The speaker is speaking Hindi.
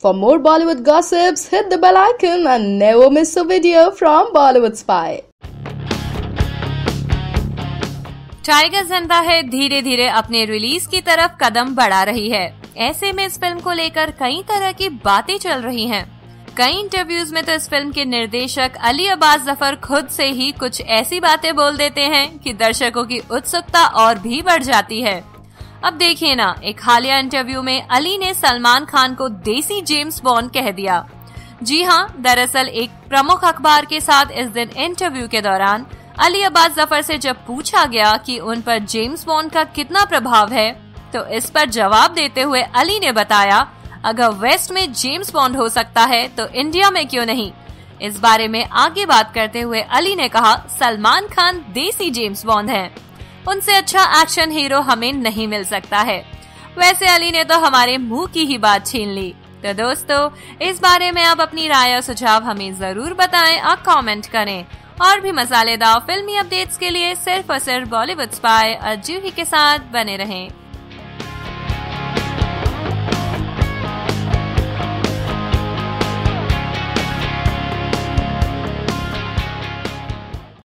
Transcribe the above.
For more Bollywood gossips, hit the bell icon and never miss a video from Bollywood Spy. Tiger Zinda Hai धीरे धीरे अपने रिलीज की तरफ कदम बढ़ा रही है। ऐसे में इस फिल्म को लेकर कई तरह की बातें चल रही हैं। कई इंटरव्यूज में तो इस फिल्म के निर्देशक अली अब्बास जफर खुद से ही कुछ ऐसी बातें बोल देते हैं कि दर्शकों की उत्सुकता और भी बढ़ जाती है। अब देखिए ना, एक हालिया इंटरव्यू में अली ने सलमान खान को देसी जेम्स बॉन्ड कह दिया। जी हाँ, दरअसल एक प्रमुख अखबार के साथ इस दिन इंटरव्यू के दौरान अली अब्बास जफर से जब पूछा गया कि उन पर जेम्स बॉन्ड का कितना प्रभाव है, तो इस पर जवाब देते हुए अली ने बताया, अगर वेस्ट में जेम्स बॉन्ड हो सकता है तो इंडिया में क्यों नहीं। इस बारे में आगे बात करते हुए अली ने कहा, सलमान खान देसी जेम्स बॉन्ड हैं। उनसे अच्छा एक्शन हीरो हमें नहीं मिल सकता है। वैसे अली ने तो हमारे मुंह की ही बात छीन ली। तो दोस्तों, इस बारे में आप अपनी राय और सुझाव हमें जरूर बताएं और कमेंट करें। और भी मसालेदार फिल्मी अपडेट्स के लिए सिर्फ और सिर्फ बॉलीवुड स्पाई और जूही के साथ बने रहें।